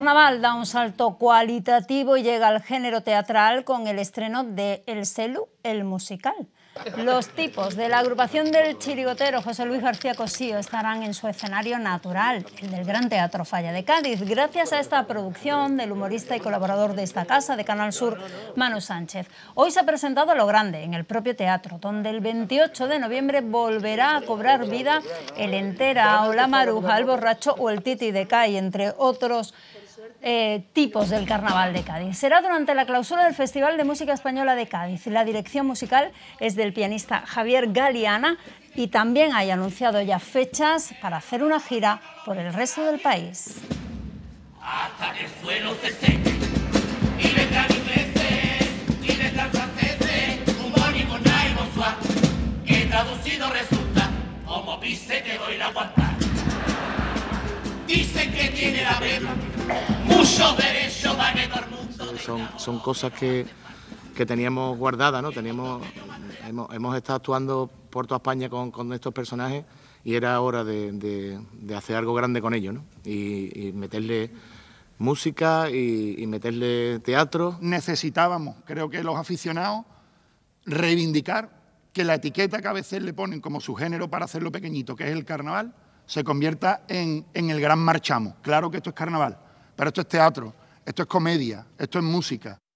Carnaval da un salto cualitativo y llega al género teatral con el estreno de El Celu, el musical. Los tipos de la agrupación del chirigotero José Luis García Cosío estarán en su escenario natural, el del Gran Teatro Falla de Cádiz, gracias a esta producción del humorista y colaborador de esta casa, de Canal Sur, Manu Sánchez. Hoy se ha presentado a lo grande, en el propio teatro, donde el 28 de noviembre volverá a cobrar vida el Entera o la Maruja, el Borracho o el Titi de Cay, entre otros tipos del Carnaval de Cádiz. Será durante la clausura del Festival de Música Española de Cádiz. La dirección musical es del pianista Javier Galiana y también hay anunciado ya fechas para hacer una gira por el resto del país. Hasta que el suelo se seque y vendrán ingleses y vendrán franceses, homónimos, naimos, que traducido resulta como pise que doy la guanta. Dicen que tiene la beba, muchos derechos van en todo el mundo. Son cosas que teníamos guardadas, ¿no? Hemos estado actuando por toda España con estos personajes y era hora de hacer algo grande con ellos, ¿no? Y meterle música y meterle teatro. Necesitábamos, creo que los aficionados, reivindicar que la etiqueta que a veces le ponen como su género para hacerlo pequeñito, que es el carnaval, se convierta en el gran marchamo. Claro que esto es carnaval, pero esto es teatro, esto es comedia, esto es música.